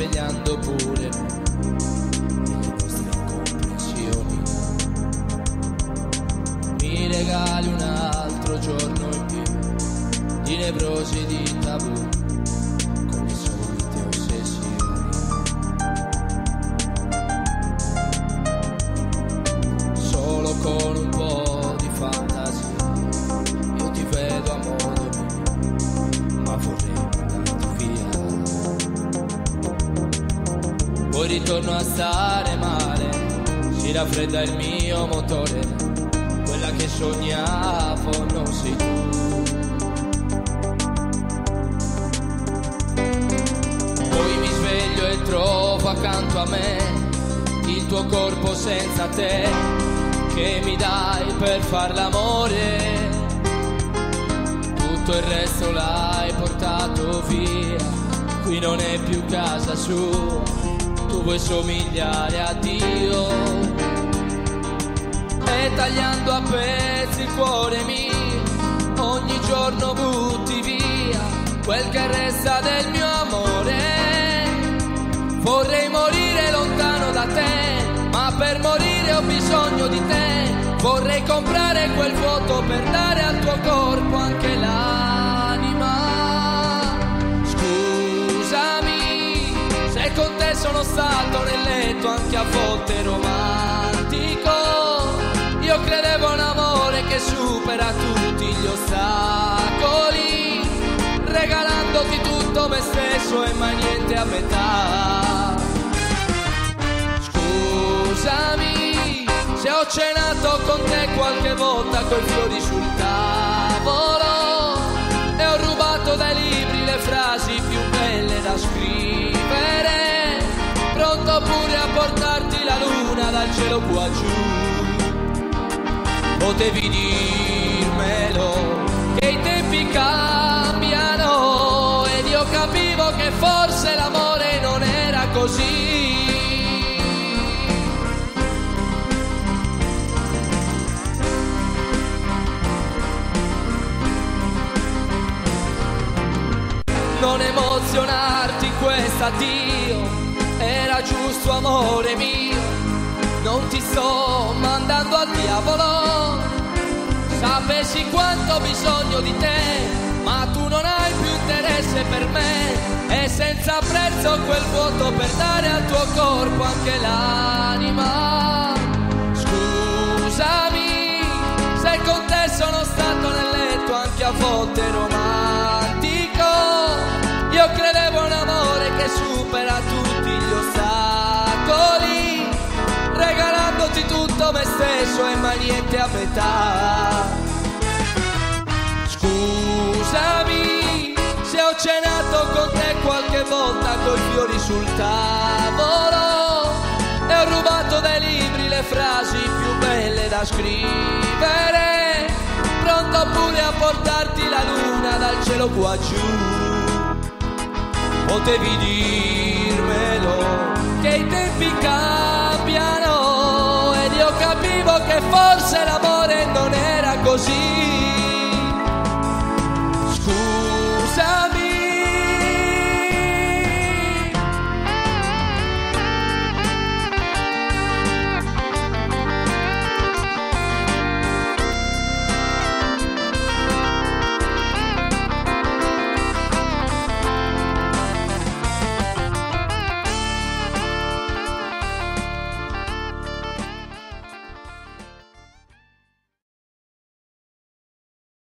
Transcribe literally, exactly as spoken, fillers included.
svegliando pure le nostre incomprensioni. Mi regali un altro giorno in più di nevrosi e di tabù, con le solite ossessioni. Solo con un po' di fantasia io ti vedo a modo mio, ma vorrei mandarti via. Poi ritorno a stare male, si raffredda il mio motore, quella che sognavo non sei tu. Poi mi sveglio e trovo accanto a me il tuo corpo senza te, che mi dai per far l'amore. Tutto il resto l'hai portato via, qui non è più casa sua, tu vuoi somigliare a Dio. E tagliando a pezzi il cuore mio, ogni giorno butti via quel che resta del mio amore. Vorrei morire lontano da te, ma per morire ho bisogno di te. Vorrei comprare quel vuoto per dare al tuo corpo anche l'anima. Scusami se con te sono stato nel letto anche a volte romantico. Io credevo un amore che supera tutti gli ostacoli, regalandoti tutto me stesso e mai niente a metà. Scusami se ho cenato con te qualche volta coi fiori sul tavolo e ho rubato dai libri le frasi più belle da scrivere, pronto pure a portarti la luna dal cielo qua giù. Potevi dirmelo che i tempi cambiano ed io capivo che forse l'amore non era così. Non emozionarti questo addio, era giusto amore mio. Non ti sto mandando al diavolo, sapessi quanto ho bisogno di te, ma tu non hai più interesse per me. E senza prezzo quel vuoto per dare al tuo corpo anche l'anima. Scusami se con te sono stato nel letto anche a volte romantico. Io credevo un amore che supera tutti gli ostacoli, regalandoti tutto me stesso e mai niente a metà. Scusami se ho cenato con te qualche volta coi fiori sul tavolo e ho rubato dai libri le frasi più belle da scrivere, pronto pure a portarti la luna dal cielo qua giù. Potevi dirmelo che i tempi cambiano ed io capivo che forse l'amore non era così.